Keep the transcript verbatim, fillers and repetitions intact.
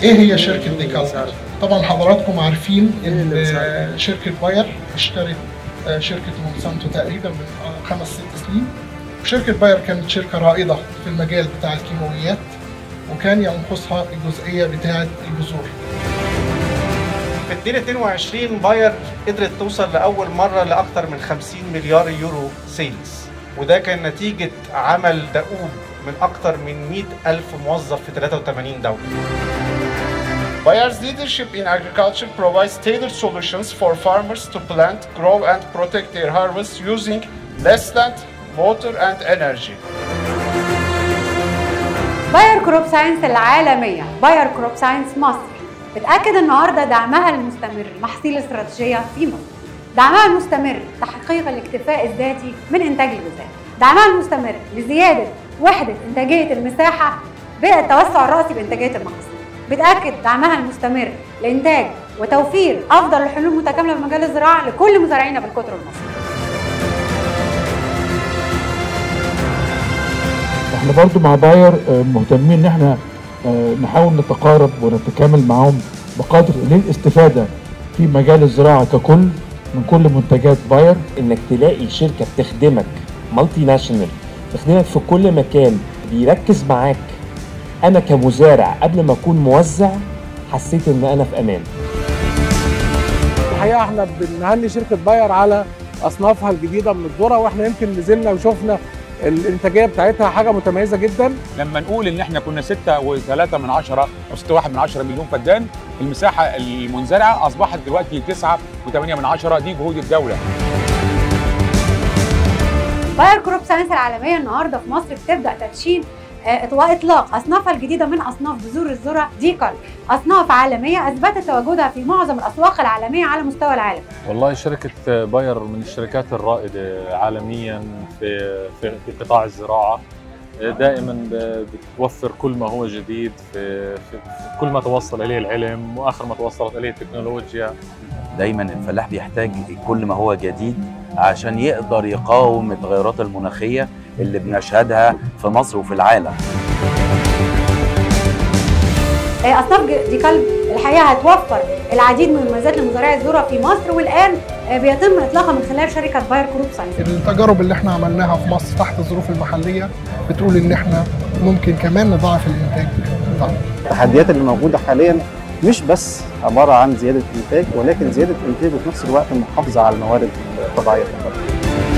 ايه هي شركه ديكالب؟ طبعا حضراتكم عارفين ان شركه باير اشترت شركه مونسانتو تقريبا من خمس ست سنين. وشركه باير كانت شركه رائده في المجال بتاع الكيماويات، وكان ينقصها الجزئيه بتاعه البذور. في ألفين واثنين وعشرين باير قدرت توصل لاول مره لاكثر من خمسين مليار يورو سيلز، وده كان نتيجه عمل دؤوب من اكثر من مئة ألف موظف في ثلاثة وثمانين دوله. Bayer's leadership in agriculture provides tailored solutions for farmers to plant, grow and protect their harvests using less land, water and energy. باير كروب ساينس العالمية، باير كروب ساينس مصر، بتأكد النهاردة دعمها المستمر للمحاصيل الاستراتيجية في مصر. دعمها المستمر لتحقيق الاكتفاء الذاتي من إنتاج الغذاء. دعمها المستمر لزيادة وحدة إنتاجية المساحة بالتوسع الرأسي بإنتاجية المحاصيل. بتأكد دعمها المستمر لإنتاج وتوفير أفضل الحلول المتكاملة في مجال الزراعة لكل مزارعينا بالقطر المصري. احنا برضو مع باير مهتمين ان احنا نحاول نتقارب ونتكامل معاهم بقدر للاستفادة في مجال الزراعة ككل من كل منتجات باير. انك تلاقي شركة بتخدمك مالتي ناشونال، تخدمك في كل مكان، بيركز معاك. انا كمزارع قبل ما اكون موزع حسيت ان انا في امان. الحقيقه احنا بنهني شركه باير على اصنافها الجديده من الذره، واحنا يمكن نزلنا وشفنا الانتاجيه بتاعتها حاجه متميزه جدا. لما نقول ان احنا كنا ستة وثلاثة من عشرة او ستة وواحد من عشرة مليون فدان، المساحه المنزرعه اصبحت دلوقتي تسعة وثمانية من عشرة. دي جهود الدوله. باير كروب ساينس العالميه النهارده في مصر بتبدا تدشين واطلاق اصنافها الجديده من اصناف بذور الذره ديكالب، اصناف عالميه اثبتت تواجدها في معظم الاسواق العالميه على مستوى العالم. والله شركه باير من الشركات الرائده عالميا في في, في قطاع الزراعه، دائما بتوفر كل ما هو جديد في, في, في كل ما توصل اليه العلم واخر ما توصلت اليه التكنولوجيا. دايما الفلاح بيحتاج كل ما هو جديد عشان يقدر يقاوم التغيرات المناخيه اللي بنشهدها في مصر وفي العالم. اصناف ديكالب الحقيقه هتوفر العديد من المميزات لمزارعي الذره في مصر، والان بيتم اطلاقها من خلال شركه باير كروب ساينس. التجارب اللي احنا عملناها في مصر تحت الظروف المحليه بتقول ان احنا ممكن كمان نضاعف الانتاج بتاعنا. التحديات اللي موجوده حاليا مش بس عباره عن زياده انتاج، ولكن زياده انتاج وفي نفس الوقت المحافظه على الموارد الطبيعيه.